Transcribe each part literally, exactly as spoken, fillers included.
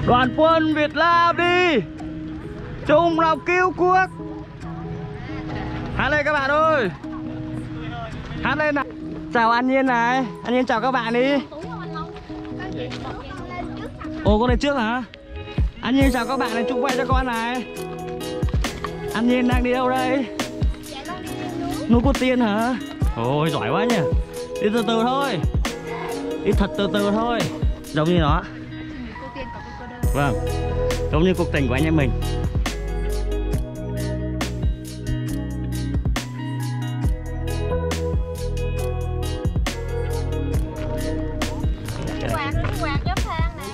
Đoàn quân Việt Nam đi chung lòng cứu quốc. Hát lên các bạn ơi, hát lên nào. Chào An Nhiên này, An Nhiên chào các bạn đi. Ồ, con lên trước hả? An Nhiên chào các bạn này, chúc quay cho con này. An Nhiên đang đi đâu đây? Núi Cô Tiên hả? Ôi giỏi quá nhỉ. Đi từ từ thôi, đi thật từ từ thôi, giống như nó. Vâng, giống như cuộc tình của anh em mình. Quạt, quạt gió than nè.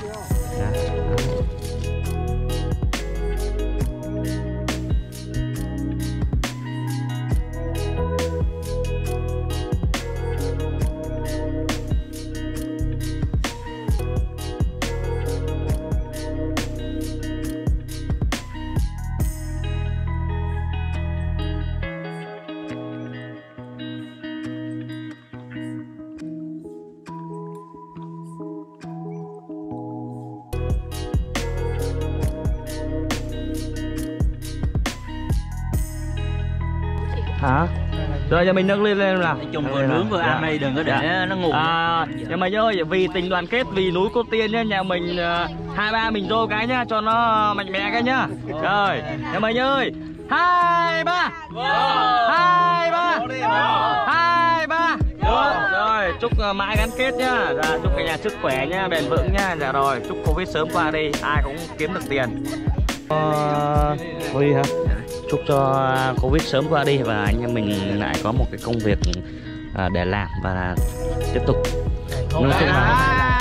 Hả? Rồi giờ mình nâng lên lên nào. Nói chung vừa nướng vừa ăn đây, đừng có để dạ. Nó nguội. À, nhà mình ơi, vì tình đoàn kết, vì núi Cô Tiên nhá, nhà mình hai ba mình rô cái nhá, cho nó mạnh mẽ cái nhá. Rồi, nhà mình ơi, hai ba, hai ba, hai ba. Rồi, chúc mãi gắn kết nhá, dạ, chúc cả nhà sức khỏe nhá, bền vững nhá. Dạ rồi, chúc Covid sớm qua đi, ai cũng kiếm được tiền. Ờ, Huy hả? Chúc cho Covid sớm qua đi và anh em mình lại có một cái công việc để làm và tiếp tục. Nói chung là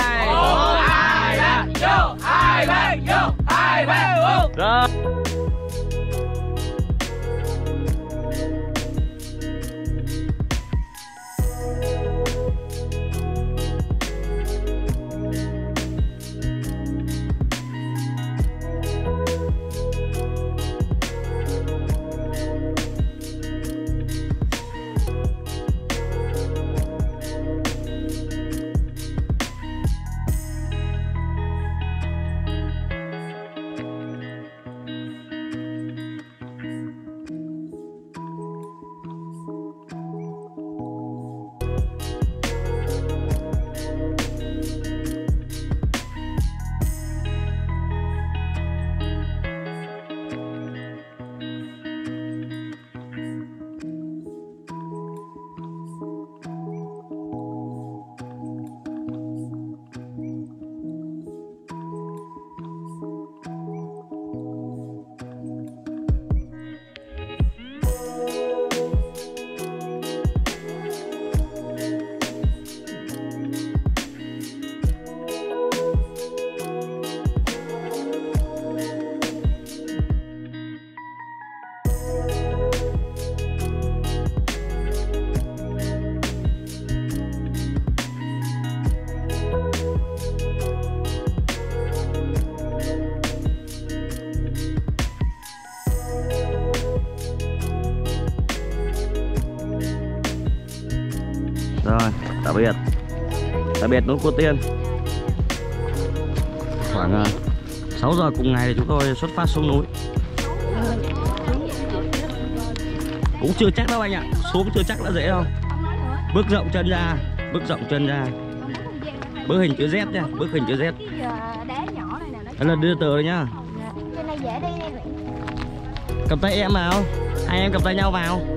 rồi. Rồi, tạm biệt. Tạm biệt núi Cô Tiên. Khoảng uh, sáu giờ cùng ngày thì chúng tôi xuất phát xuống núi. Cũng chưa chắc đâu anh ạ, xuống chưa chắc đã dễ đâu. Bước rộng chân ra, bước rộng chân ra. Bước hình chữ Z nha, bước hình chữ Z. Đó là đưa từ nhá. Cầm tay em vào, hai em cầm tay nhau vào.